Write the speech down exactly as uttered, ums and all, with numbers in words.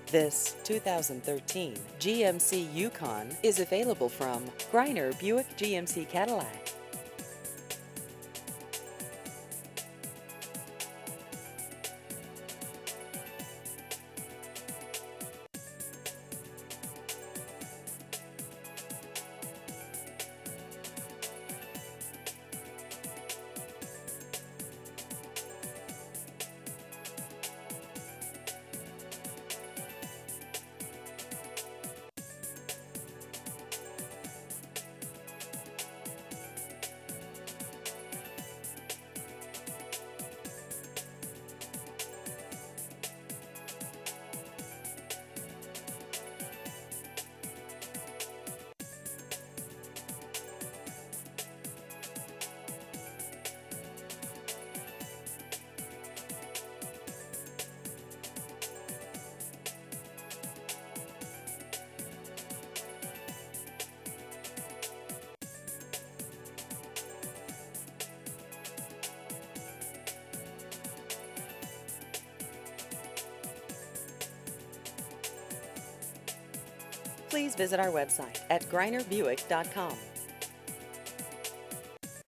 This two thousand thirteen G M C Yukon is available from Greiner Buick G M C Cadillac. Please visit our website at greiner buick dot com.